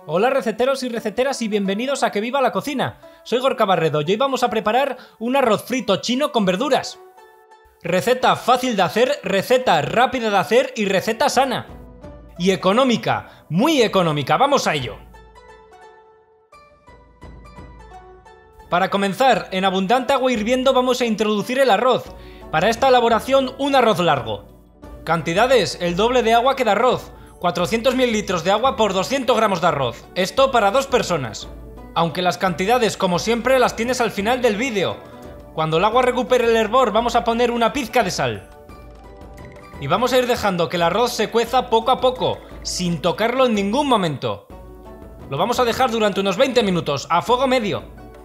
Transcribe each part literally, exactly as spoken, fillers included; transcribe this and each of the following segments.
Hola receteros y receteras y bienvenidos a Que Viva la Cocina. Soy Gorka Barredo y hoy vamos a preparar un arroz frito chino con verduras. Receta fácil de hacer, receta rápida de hacer y receta sana. Y económica, muy económica, vamos a ello. Para comenzar, en abundante agua hirviendo vamos a introducir el arroz. Para esta elaboración, un arroz largo. Cantidades, el doble de agua que de arroz. cuatrocientos mililitros de agua por doscientos gramos de arroz. Esto para dos personas. Aunque las cantidades, como siempre, las tienes al final del vídeo. Cuando el agua recupere el hervor, vamos a poner una pizca de sal. Y vamos a ir dejando que el arroz se cueza poco a poco, sin tocarlo en ningún momento. Lo vamos a dejar durante unos veinte minutos, a fuego medio.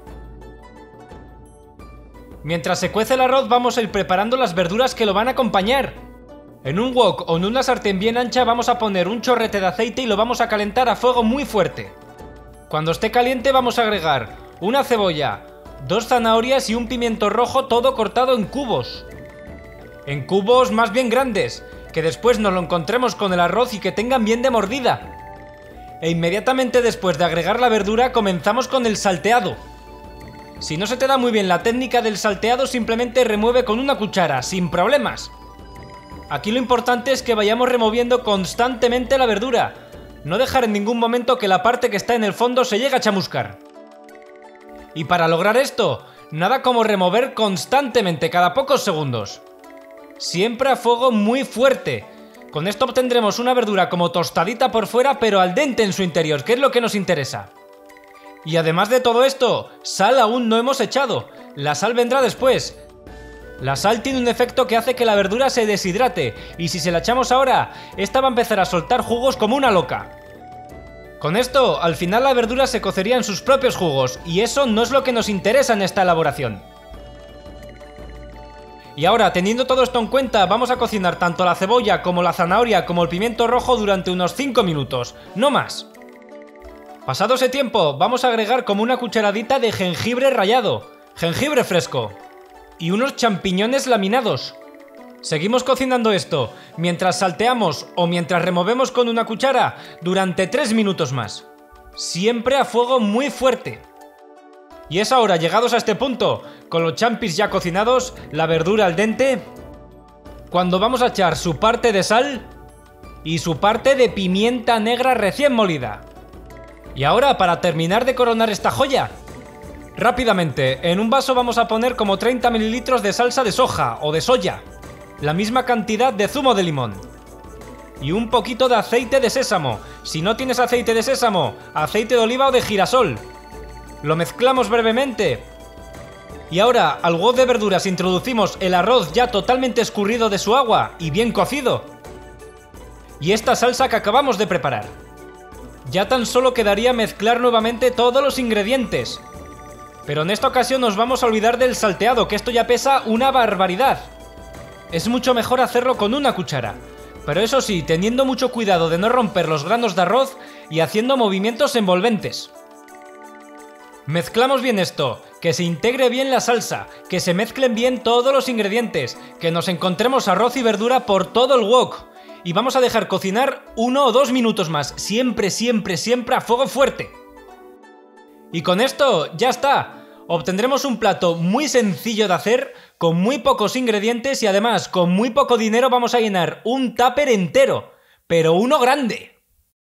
Mientras se cuece el arroz, vamos a ir preparando las verduras que lo van a acompañar. En un wok o en una sartén bien ancha vamos a poner un chorrete de aceite y lo vamos a calentar a fuego muy fuerte. Cuando esté caliente vamos a agregar una cebolla, dos zanahorias y un pimiento rojo, todo cortado en cubos. En cubos más bien grandes, que después nos lo encontremos con el arroz y que tengan bien de mordida. E inmediatamente después de agregar la verdura comenzamos con el salteado. Si no se te da muy bien la técnica del salteado, simplemente remueve con una cuchara, sin problemas. Aquí lo importante es que vayamos removiendo constantemente la verdura, no dejar en ningún momento que la parte que está en el fondo se llegue a chamuscar. Y para lograr esto, nada como remover constantemente cada pocos segundos. Siempre a fuego muy fuerte. Con esto obtendremos una verdura como tostadita por fuera pero al dente en su interior, que es lo que nos interesa. Y además de todo esto, sal aún no hemos echado, la sal vendrá después. La sal tiene un efecto que hace que la verdura se deshidrate, y si se la echamos ahora, esta va a empezar a soltar jugos como una loca. Con esto, al final la verdura se cocería en sus propios jugos, y eso no es lo que nos interesa en esta elaboración. Y ahora, teniendo todo esto en cuenta, vamos a cocinar tanto la cebolla como la zanahoria como el pimiento rojo durante unos cinco minutos, no más. Pasado ese tiempo, vamos a agregar como una cucharadita de jengibre rallado, jengibre fresco. Y unos champiñones laminados. Seguimos cocinando esto mientras salteamos o mientras removemos con una cuchara durante tres minutos más. Siempre a fuego muy fuerte. Y es ahora, llegados a este punto, con los champis ya cocinados, la verdura al dente, cuando vamos a echar su parte de sal y su parte de pimienta negra recién molida. Y ahora, para terminar de coronar esta joya, rápidamente, en un vaso vamos a poner como treinta mililitros de salsa de soja o de soya, la misma cantidad de zumo de limón y un poquito de aceite de sésamo. Si no tienes aceite de sésamo, aceite de oliva o de girasol. Lo mezclamos brevemente y ahora al wok de verduras introducimos el arroz ya totalmente escurrido de su agua y bien cocido y esta salsa que acabamos de preparar. Ya tan solo quedaría mezclar nuevamente todos los ingredientes. Pero en esta ocasión nos vamos a olvidar del salteado, que esto ya pesa una barbaridad. Es mucho mejor hacerlo con una cuchara, pero eso sí, teniendo mucho cuidado de no romper los granos de arroz y haciendo movimientos envolventes. Mezclamos bien esto, que se integre bien la salsa, que se mezclen bien todos los ingredientes, que nos encontremos arroz y verdura por todo el wok. Y vamos a dejar cocinar uno o dos minutos más, siempre, siempre, siempre a fuego fuerte. Y con esto ya está, obtendremos un plato muy sencillo de hacer, con muy pocos ingredientes y además con muy poco dinero vamos a llenar un tupper entero, pero uno grande.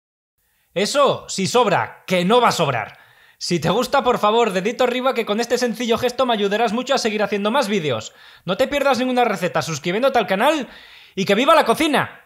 Eso si sobra, que no va a sobrar. Si te gusta, por favor, dedito arriba, que con este sencillo gesto me ayudarás mucho a seguir haciendo más vídeos. No te pierdas ninguna receta suscribiéndote al canal y ¡que viva la cocina!